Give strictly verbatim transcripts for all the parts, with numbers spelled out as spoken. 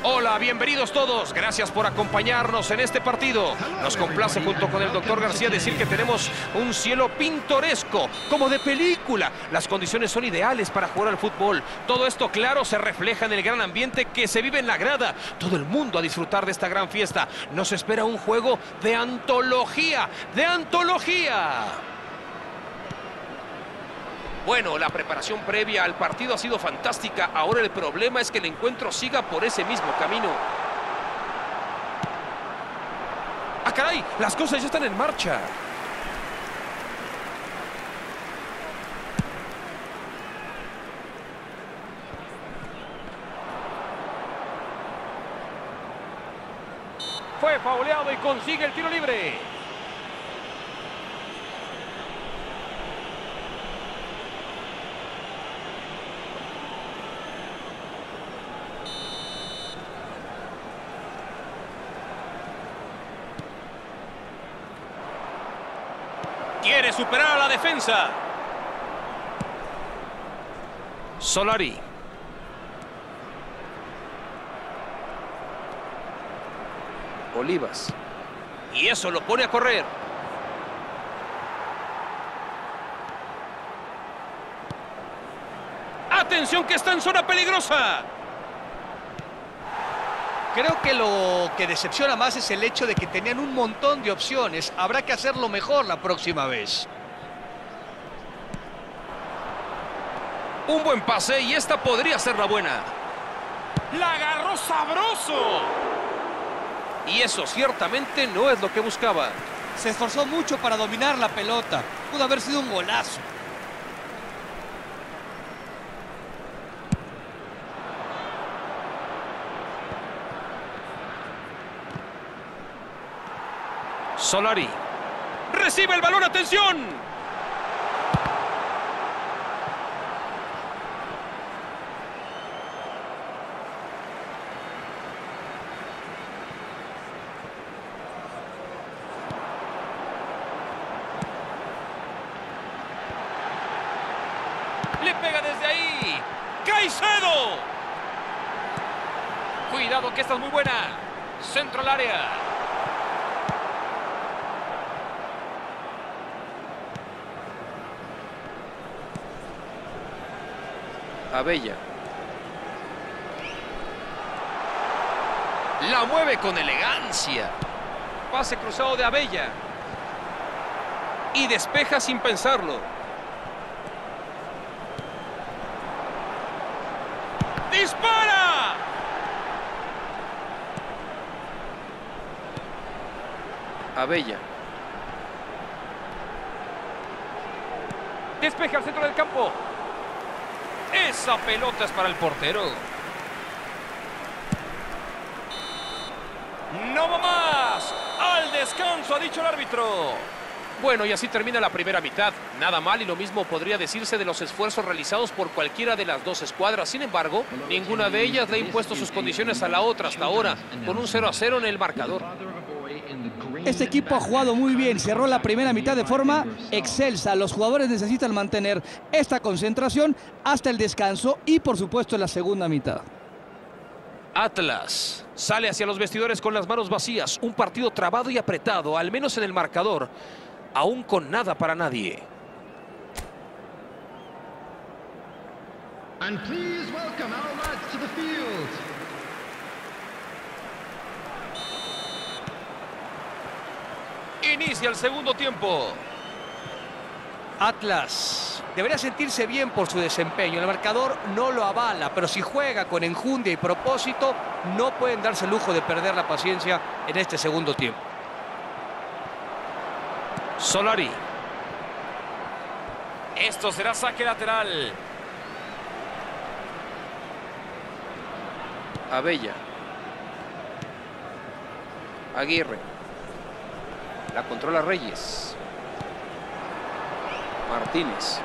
Hola, bienvenidos todos. Gracias por acompañarnos en este partido. Nos complace junto con el doctor García decir que tenemos un cielo pintoresco, como de película. Las condiciones son ideales para jugar al fútbol. Todo esto, claro, se refleja en el gran ambiente que se vive en la grada. Todo el mundo a disfrutar de esta gran fiesta. Nos espera un juego de antología, de antología. Bueno, la preparación previa al partido ha sido fantástica. Ahora el problema es que el encuentro siga por ese mismo camino. ¡Ah, caray! Las cosas ya están en marcha. Fue fauleado y consigue el tiro libre. Quiere superar a la defensa. Solari. Olivas. Y eso lo pone a correr. ¡Atención que está en zona peligrosa! Creo que lo que decepciona más es el hecho de que tenían un montón de opciones. Habrá que hacerlo mejor la próxima vez. Un buen pase y esta podría ser la buena. ¡La agarró sabroso! Y eso ciertamente no es lo que buscaba. Se esforzó mucho para dominar la pelota. Pudo haber sido un golazo. Solari. Recibe el balón, atención. Le pega desde ahí. ¡Caicedo! Cuidado que esta es muy buena. Centro al área. Abella. La mueve con elegancia. Pase cruzado de Abella. Y despeja sin pensarlo. ¡Dispara! Abella. Despeja al centro del campo. Esa pelota es para el portero. ¡No va más! ¡Al descanso!, ha dicho el árbitro. Bueno, y así termina la primera mitad. Nada mal, y lo mismo podría decirse de los esfuerzos realizados por cualquiera de las dos escuadras. Sin embargo, ninguna de ellas le ha impuesto sus condiciones a la otra hasta ahora, con un cero a cero en el marcador. Este equipo ha jugado muy bien, cerró la primera mitad de forma excelsa. Los jugadores necesitan mantener esta concentración hasta el descanso y, por supuesto, en la segunda mitad. Atlas sale hacia los vestidores con las manos vacías. Un partido trabado y apretado, al menos en el marcador, aún con nada para nadie. And please welcome our lads to the field. Inicia el segundo tiempo. Atlas debería sentirse bien por su desempeño. El marcador no lo avala, pero si juega con enjundia y propósito, no pueden darse el lujo de perder la paciencia en este segundo tiempo. Solari. Esto será saque lateral. Abella. Aguirre. La controla Reyes. Martínez.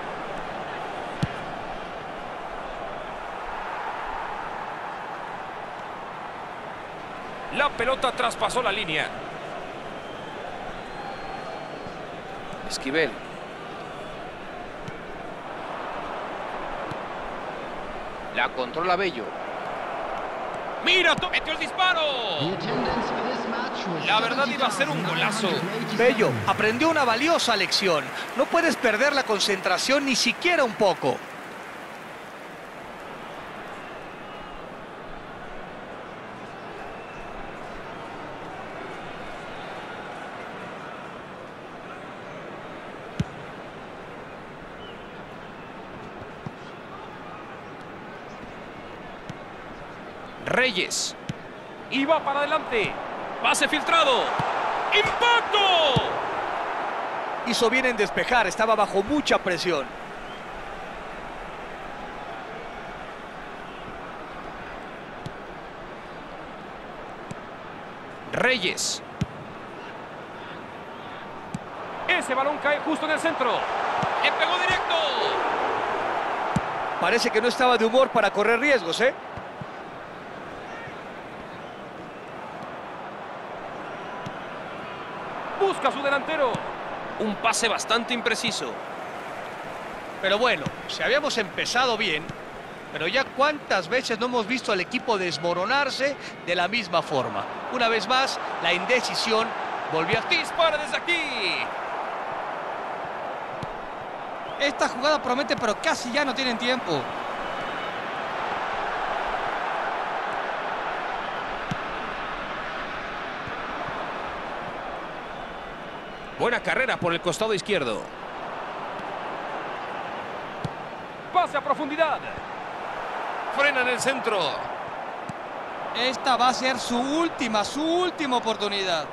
La pelota traspasó la línea. Esquivel. La controla Bello. ¡Mira! ¡Metió el disparo! The attendance for this match was La verdad iba a ser un golazo. Bello, aprendió una valiosa lección. No puedes perder la concentración ni siquiera un poco. Reyes. Y va para adelante. Pase filtrado. ¡Impacto! Hizo bien en despejar, estaba bajo mucha presión. Reyes. Ese balón cae justo en el centro. ¡Le pegó directo! Parece que no estaba de humor para correr riesgos, ¿eh? Busca a su delantero. Un pase bastante impreciso. Pero bueno, si habíamos empezado bien, pero ya cuántas veces no hemos visto al equipo desmoronarse de la misma forma. Una vez más, la indecisión volvió a... Dispara desde aquí. Esta jugada promete, pero casi ya no tienen tiempo. Buena carrera por el costado izquierdo. Pase a profundidad. Frena en el centro. Esta va a ser su última, su última oportunidad.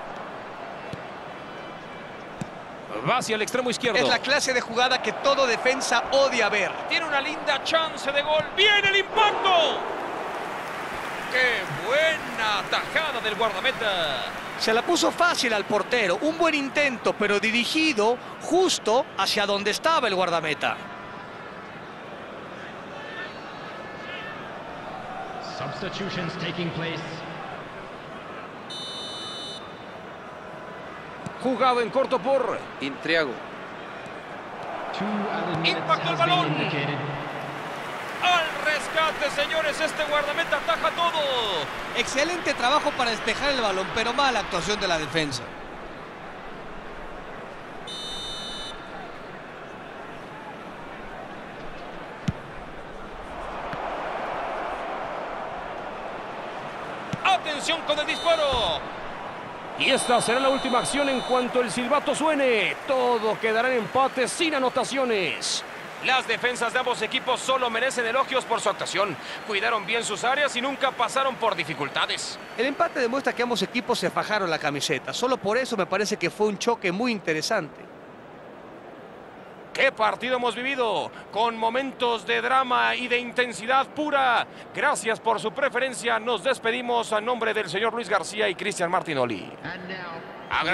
Va hacia el extremo izquierdo. Es la clase de jugada que todo defensa odia ver. Tiene una linda chance de gol. ¡Viene el impacto! ¡Qué buena tajada del guardameta! Se la puso fácil al portero. Un buen intento, pero dirigido justo hacia donde estaba el guardameta. Substitutions taking place. Jugado en corto por Intriago. Two added minutes Impactó el has been balón. indicated. ¡Al rescate, señores! Este guardameta ataja todo. Excelente trabajo para despejar el balón, pero mala actuación de la defensa. ¡Atención con el disparo! Y esta será la última acción en cuanto el silbato suene. Todo quedará en empate sin anotaciones. Las defensas de ambos equipos solo merecen elogios por su actuación. Cuidaron bien sus áreas y nunca pasaron por dificultades. El empate demuestra que ambos equipos se fajaron la camiseta. Solo por eso me parece que fue un choque muy interesante. ¡Qué partido hemos vivido! Con momentos de drama y de intensidad pura. Gracias por su preferencia. Nos despedimos a nombre del señor Luis García y Cristian Martinoli. And now